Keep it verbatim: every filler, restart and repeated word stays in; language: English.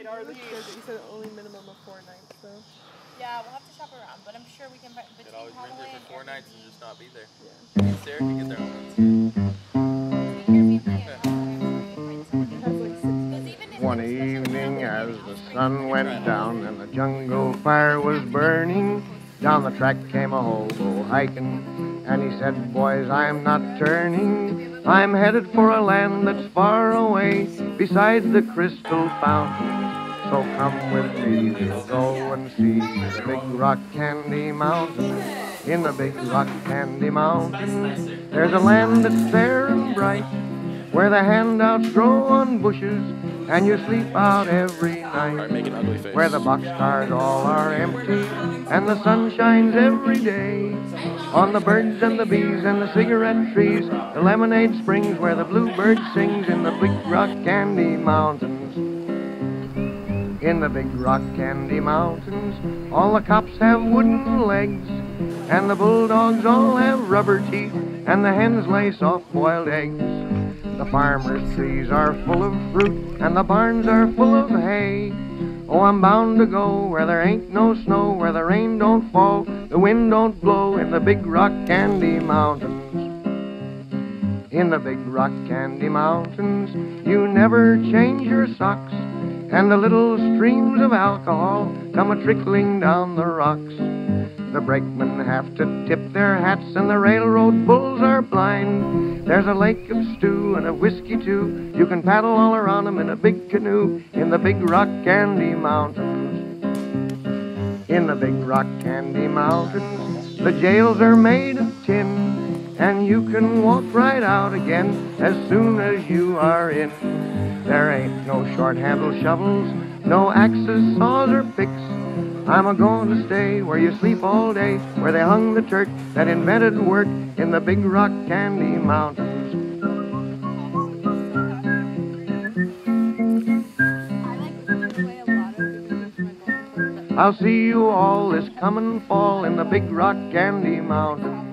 right, Arlene. You said only minimum of four nights, so. Yeah, we'll have to shop around, but I'm sure we can. Between You could always rent Holloway it and for four Airbnb. nights and just not be there. Yeah. Me and Sarah can get there on Wednesday. Between Airbnb and Holloway, I'm sure we can find somewhere. It has like six. Because even if One it's especially evening now as that the it's sun went down and the jungle fire was burning, down the track came a hobo hiking, and he said, boys, I'm not turning. I'm headed for a land that's far away, beside the crystal fountain. So come with me, we'll go and see the big rock candy mountain. In the big rock candy mountain, there's a land that's fair and bright, where the handouts grow on bushes, and you sleep out every night. Alright, make an ugly face. Where the boxcars all are empty, and the sun shines every day on the birds and the bees and the cigarette trees, the lemonade springs where the bluebird sings in the big rock candy mountains. In the big rock candy mountains, all the cops have wooden legs, and the bulldogs all have rubber teeth, and the hens lay soft-boiled eggs. The farmers' trees are full of fruit, and the barns are full of hay. Oh, I'm bound to go where there ain't no snow, where the rain don't fall, the wind don't blow, in the big rock candy mountains. In the big rock candy mountains, you never change your socks, and the little streams of alcohol come a-trickling down the rocks. The brakemen have to tip their hats, and the railroad bulls are blind. There's a lake of stew and of whiskey, too. You can paddle all around 'em in a big canoe in the big rock candy mountains. In the big rock candy mountains, the jails are made of tin, and you can walk right out again as soon as you are in. There ain't no short-handled shovels, no axes, saws, or picks. I'm a-going to stay where you sleep all day, where they hung the Turk that invented work in the big rock candy mountains. I'll see you all this coming fall in the big rock candy mountains.